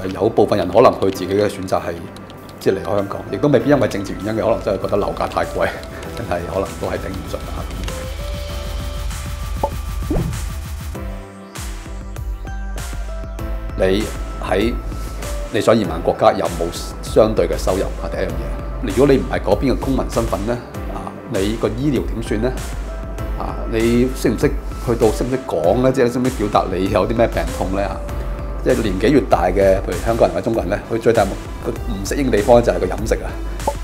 有部分人可能佢自己嘅選擇係即係離開香港，亦都未必因為政治原因嘅，可能真係覺得樓價太貴，真係可能都係頂唔順啦。你想移民國家有冇相對嘅收入啊？第一樣嘢，如果你唔係嗰邊嘅公民身份咧，你個醫療點算咧？你識唔識講咧？即係識唔識表達你有啲咩病痛咧？即係年紀越大嘅，譬如香港人或者中國人咧，佢最大佢唔適應嘅地方就係個飲食啊。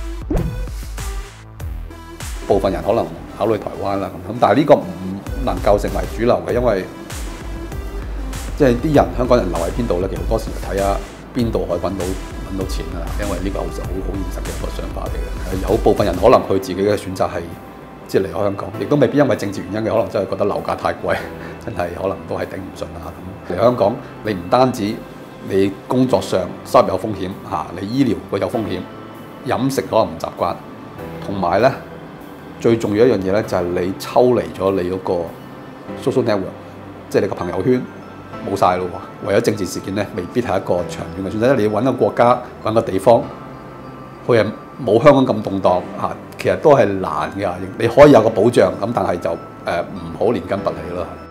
部分人可能考慮台灣啦，咁但係呢個唔能夠成為主流嘅，因為即係啲人香港人留喺邊度咧，其實好多時睇下邊度可以揾到錢啊，因為呢個好現實嘅一個想法嚟嘅。有部分人可能佢自己嘅選擇係即係離開香港，亦都未必因為政治原因嘅，可能真係覺得樓價太貴，真係可能都係頂唔順啦。咁嚟香港，你唔單止你工作上收入有風險嚇，你醫療會有風險，飲食可能唔習慣，同埋咧最重要一樣嘢咧就係你抽離咗你嗰個 social network， 即係你個朋友圈冇晒咯喎。為咗政治事件咧，未必係一個長遠嘅選擇。你要揾個國家揾個地方，佢係冇香港咁動盪嚇，其實都係難嘅。你可以有個保障咁，但係就唔好連根拔起咯。